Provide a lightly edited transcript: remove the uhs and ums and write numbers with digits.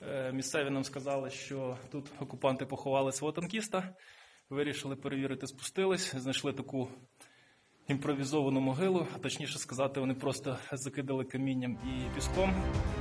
Місцеві нам сказали, що тут окупанти поховали свого танкіста. Вирішили перевірити, спустились, знайшли таку імпровізовану могилу, а точніше сказати, вони просто закидали камінням і піском.